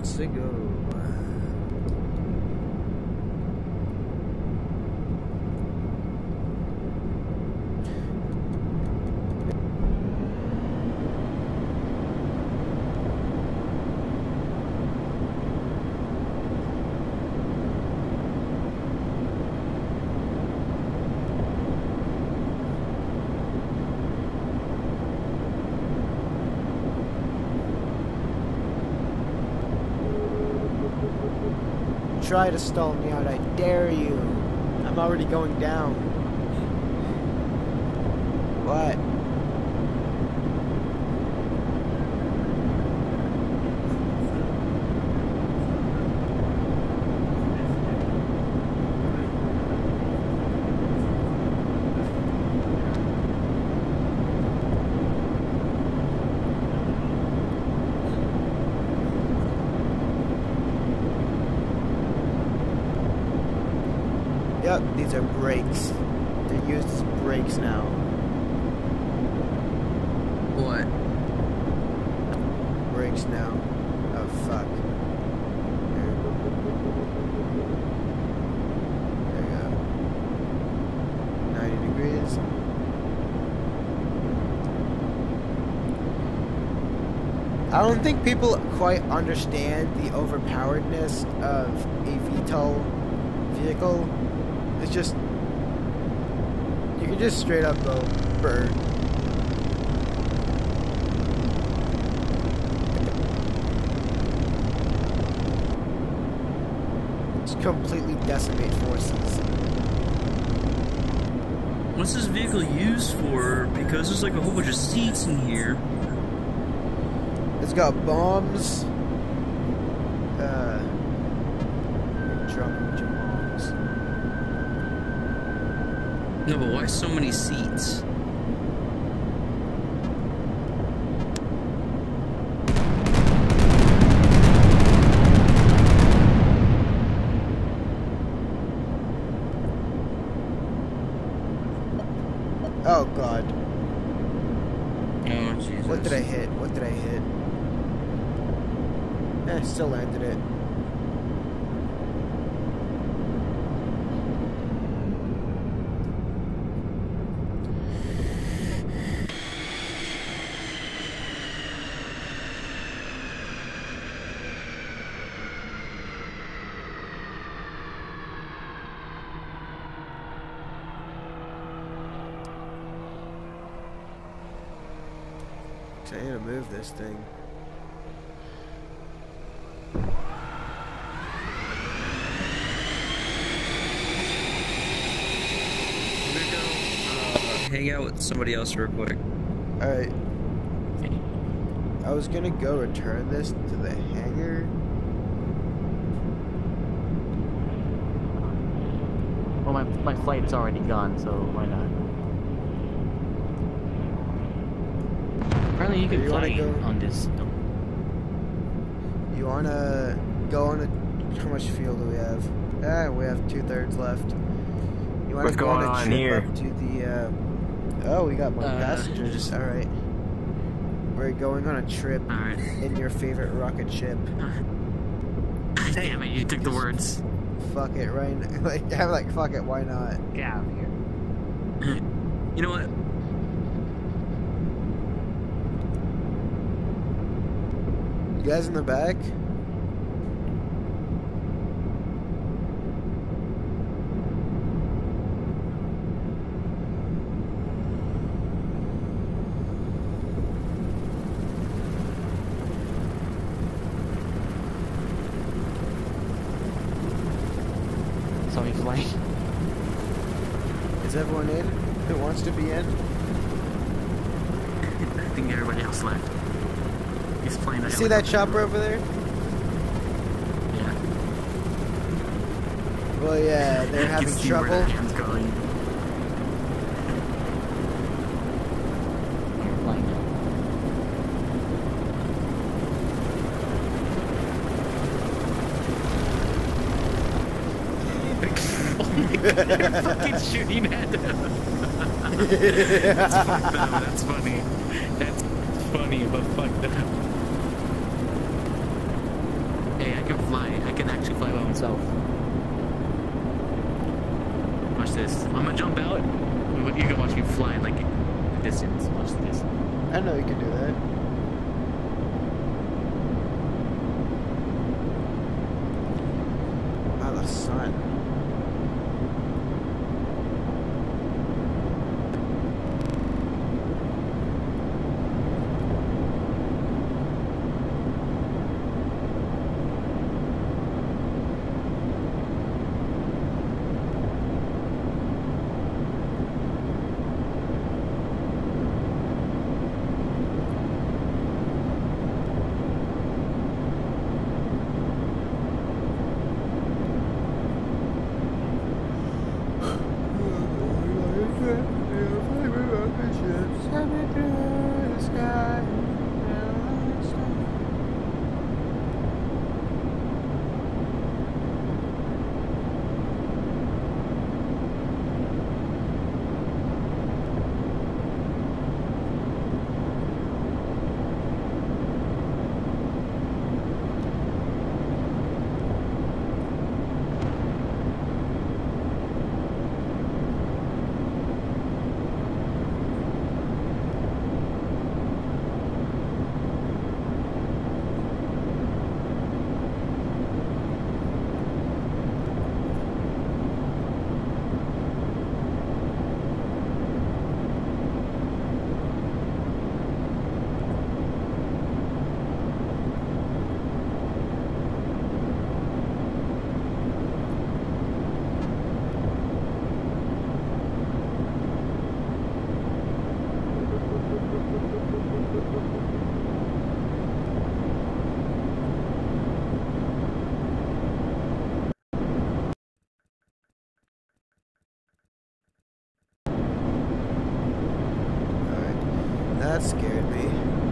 Let's go. Try to stall me out, I dare you. I'm already going down. What? Yep, these are brakes. They're used as brakes now. What? Brakes now. Oh, fuck. There you go. 90 degrees. I don't think people quite understand the overpoweredness of a VTOL vehicle. It's just, you can just straight up go burn. Just completely decimate forces. What's this vehicle used for? Because there's like a whole bunch of seats in here. It's got bombs. Drop a bunch of bombs. No, but why so many seats? Oh god. Oh Jesus. What did I hit? What did I hit? Still landed it. I need to move this thing. Hang out with somebody else real quick. Alright. I was gonna go return this to the hangar. Well, my flight's already gone, so why not? Apparently you can fly on this. You wanna go on a... How much fuel do we have? We have 2/3 left. You wanna What's go going on a on trip here? up to the... Oh, we got more passengers. Alright. We're going on a trip in your favorite rocket ship. Damn it, you took the words. Fuck it, right? I'm like, fuck it, why not? Get out of here. You know what? You guys in the back? Saw me flying. Is everyone in? Who wants to be in? I think everybody else left. He's flying that. See that chopper over there? Yeah. Well, yeah, they're I can having see where trouble. that hand's going. You're flying now. Oh my god, they're fucking shooting at them. That's fucked up. That's funny. That's funny, but fucked up. can fly. I can actually fly by myself. Watch this. I'm gonna jump out. You can watch me fly like a distance. Watch this. I know you can do that. Ah, the sun. That scared me.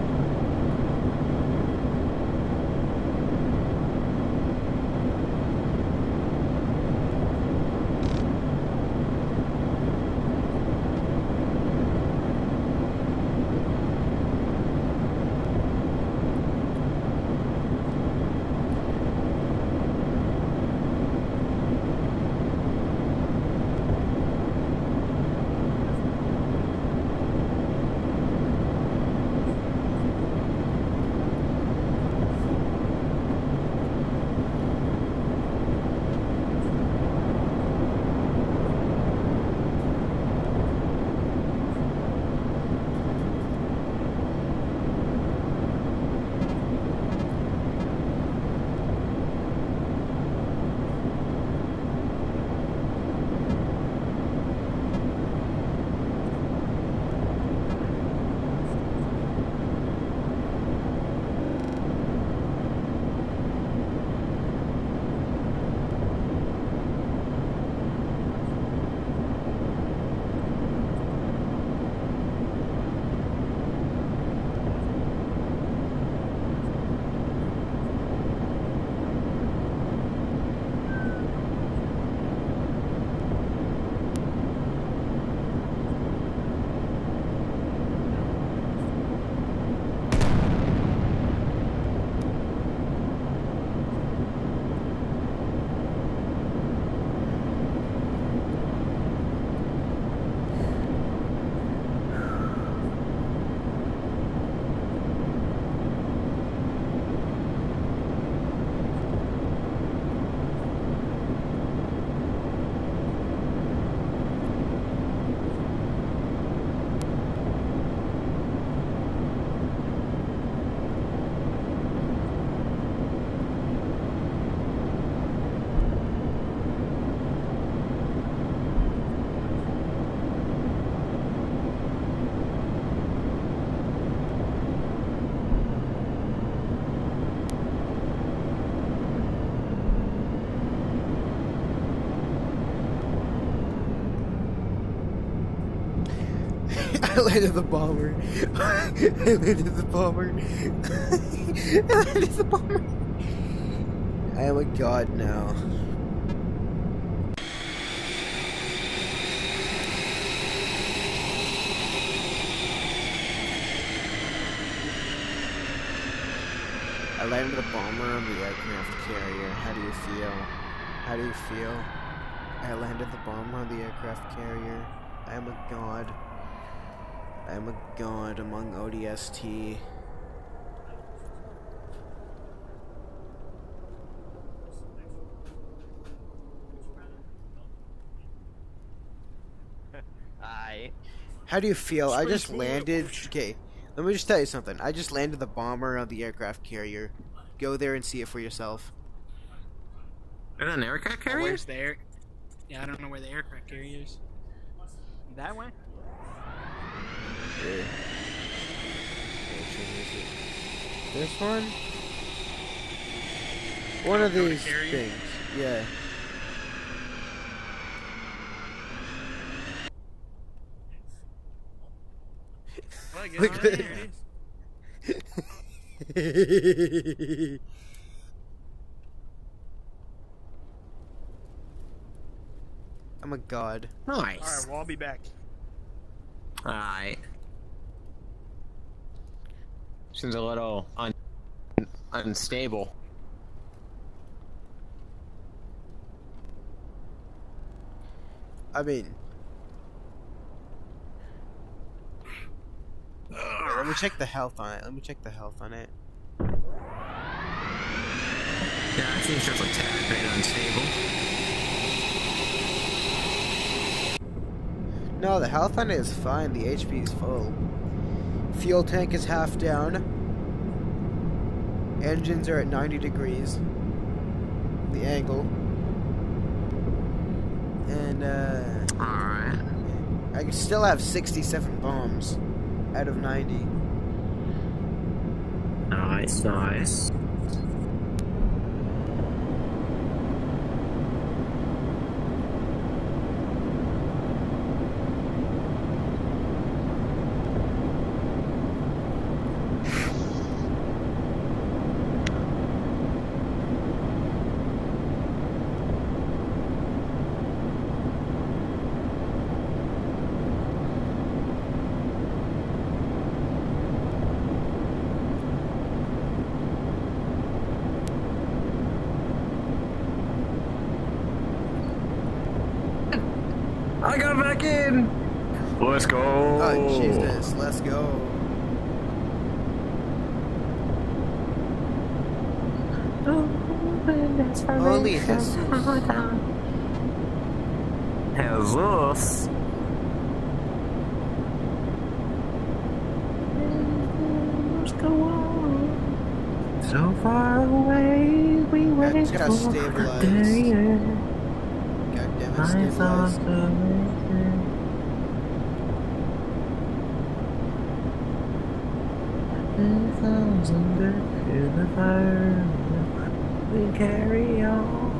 I landed the bomber. I landed the bomber. I landed the bomber. I am a god now. I landed the bomber on the aircraft carrier. How do you feel? How do you feel? I landed the bomber on the aircraft carrier. I am a god. I am a god among ODST. How do you feel? I just landed. Okay, let me just tell you something. I just landed the bomber on the aircraft carrier. Go there and see it for yourself. Is that an aircraft carrier? Where's the air? Yeah, I don't know where the aircraft carrier is. That way? Yeah. This one? One of these things. Yeah. Look at it. I'm a god. Nice. Alright, well, I'll be back. Alright. Seems a little unstable. I mean, let me check the health on it. Let me check the health on it. Yeah, I think it's just like tad bit unstable. No, the health on it is fine. The HP is full. Fuel tank is half down. Engines are at 90 degrees. The angle. And, Alright. I still have 67 bombs out of 90. Nice, nice. I got back in! Let's go! Oh, Jesus. Let's go. Holy Jesus. Jesus. So far away, we wait just gotta for stabilize. the day. God damn it, My stabilize. thoughts are racing. A thousand deaths to the fire. We carry on.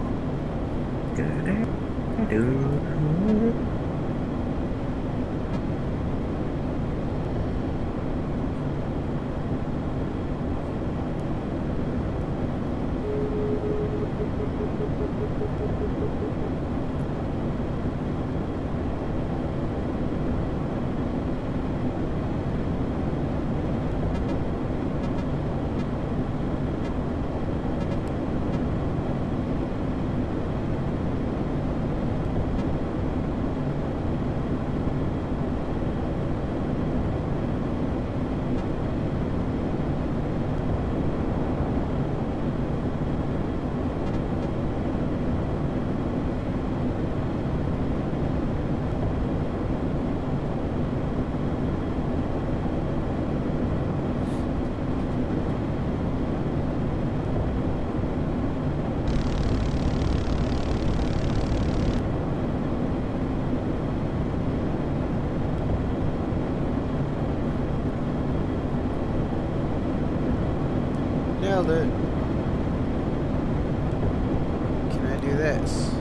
Do-do-do. Nailed it. Can I do this?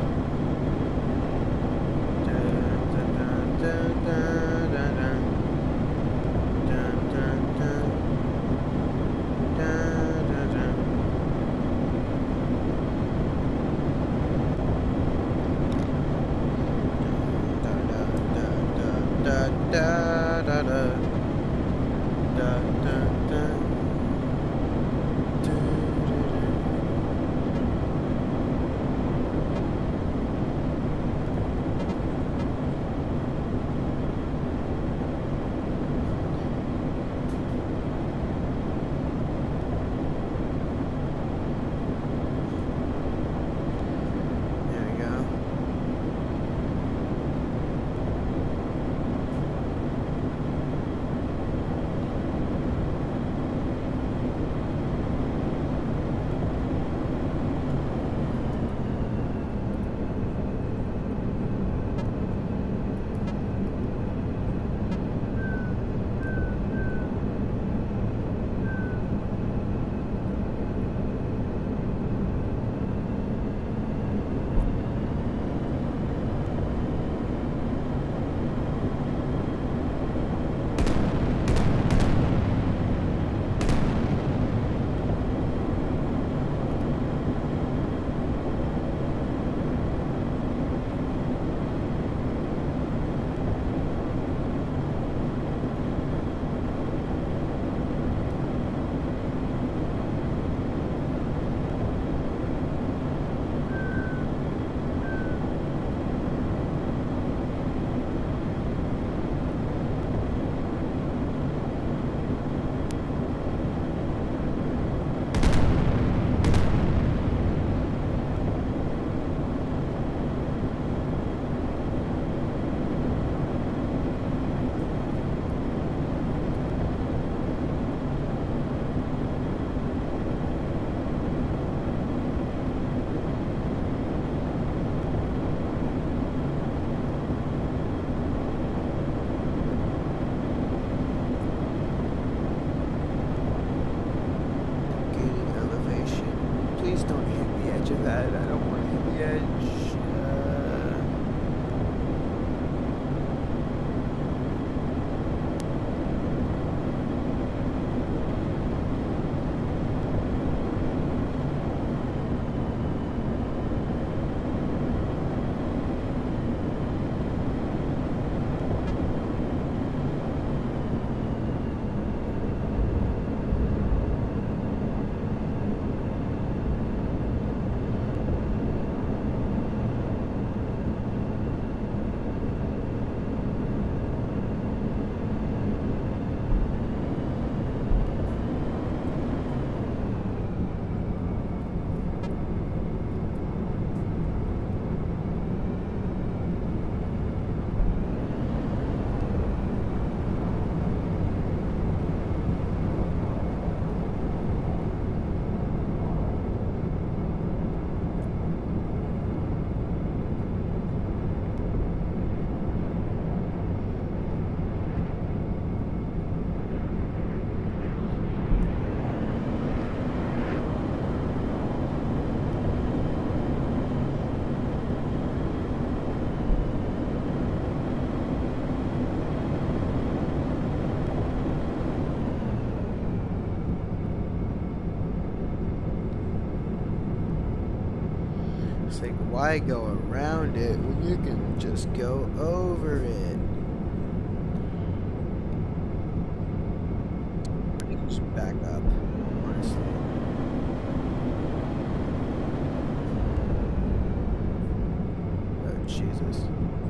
edge of that. I don't want to hit the edge. It's like, why go around it when you can just go over it? Just back up, honestly. Oh, Jesus.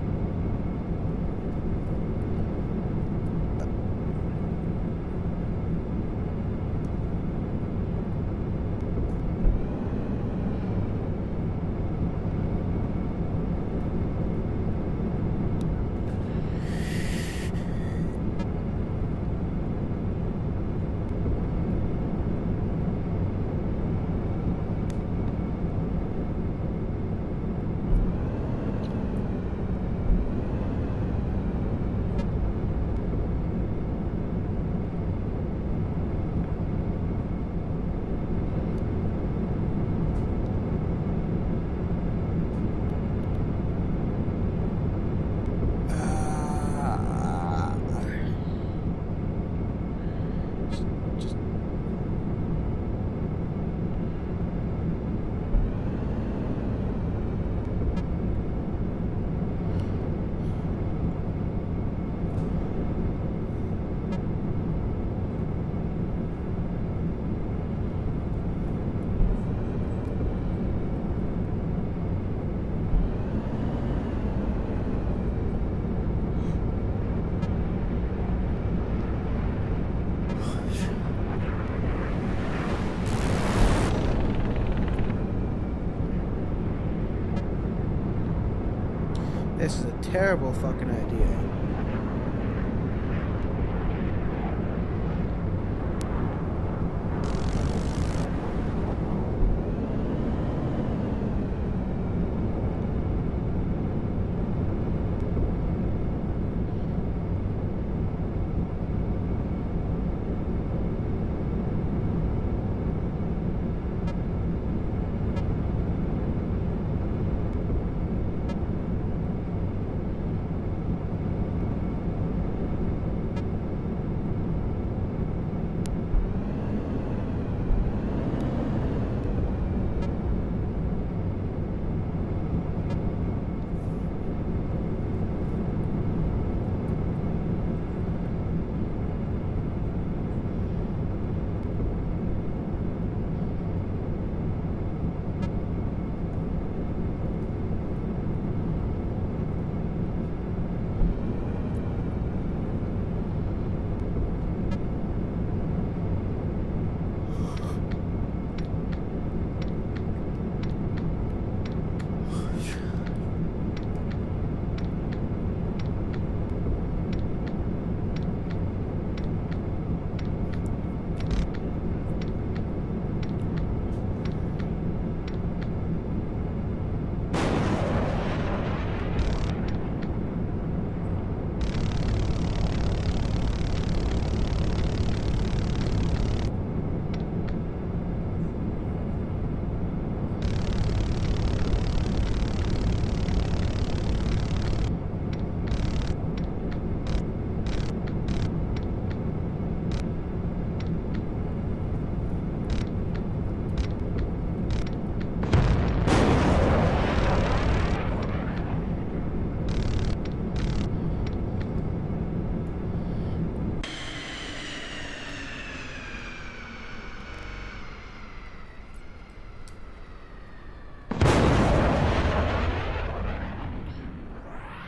This is a terrible fucking idea.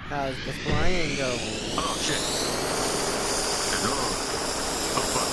How's the flying go? Oh shit. Hello. Oh fuck.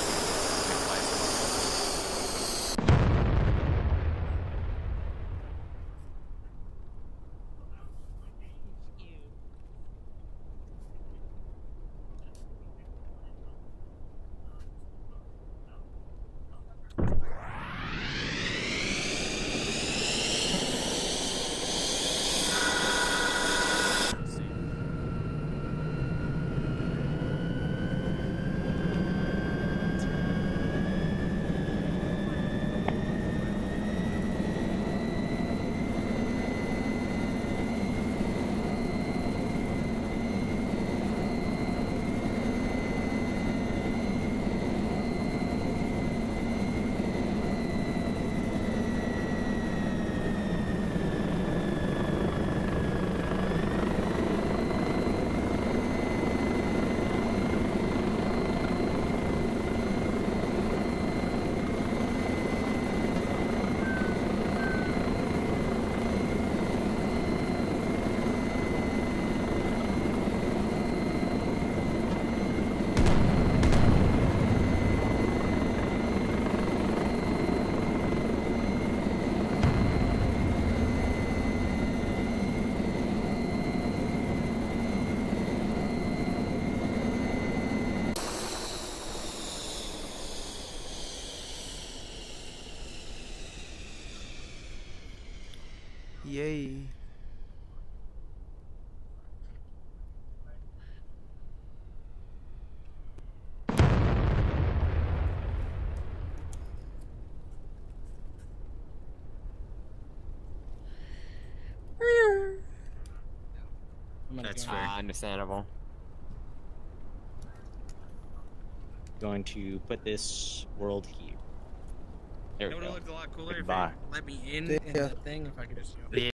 Yay. That's go. fair. Understandable. Going to put this world here. There It we would have go. looked a lot cooler if Goodbye. it let me in Yeah. the thing if I could just go.